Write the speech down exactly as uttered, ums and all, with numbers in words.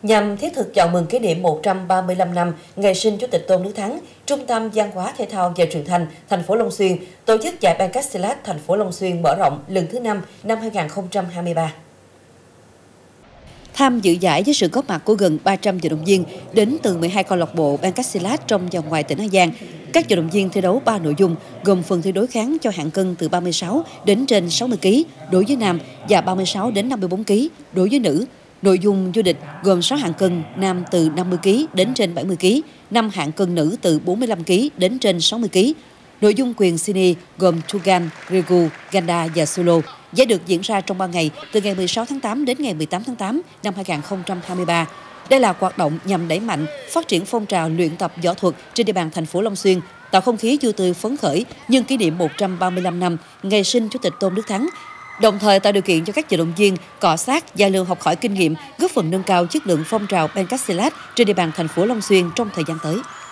Nhằm thiết thực chào mừng kỷ niệm một trăm ba mươi lăm năm ngày sinh Chủ tịch Tôn Đức Thắng, Trung tâm Văn hóa Thể thao và Truyền thanh thành phố Long Xuyên tổ chức giải Pencak Silat thành phố Long Xuyên mở rộng lần thứ năm năm hai nghìn không trăm hai mươi ba. Tham dự giải với sự góp mặt của gần ba trăm vận động viên đến từ mười hai câu lạc bộ Pencak Silat trong và ngoài tỉnh An Giang. Các vận động viên thi đấu ba nội dung gồm phần thi đối kháng cho hạng cân từ ba mươi sáu đến trên sáu mươi ki lô gam đối với nam và ba mươi sáu đến năm mươi tư ki lô gam đối với nữ. Nội dung vô địch gồm sáu hạng cân nam từ năm mươi ki lô gam đến trên bảy mươi ki lô gam, năm hạng cân nữ từ bốn mươi lăm ki lô gam đến trên sáu mươi ki lô gam. Nội dung quyền sini gồm Tugan, Regu, Ganda và Solo. Giải được diễn ra trong ba ngày từ ngày mười sáu tháng tám đến ngày mười tám tháng tám năm hai nghìn không trăm hai mươi ba. Đây là hoạt động nhằm đẩy mạnh phát triển phong trào luyện tập võ thuật trên địa bàn thành phố Long Xuyên, tạo không khí vui tươi phấn khởi nhân kỷ niệm một trăm ba mươi lăm năm ngày sinh Chủ tịch Tôn Đức Thắng, đồng thời tạo điều kiện cho các vận động viên cọ sát, giao lưu học hỏi kinh nghiệm, góp phần nâng cao chất lượng phong trào Pencak Silat trên địa bàn thành phố Long Xuyên trong thời gian tới.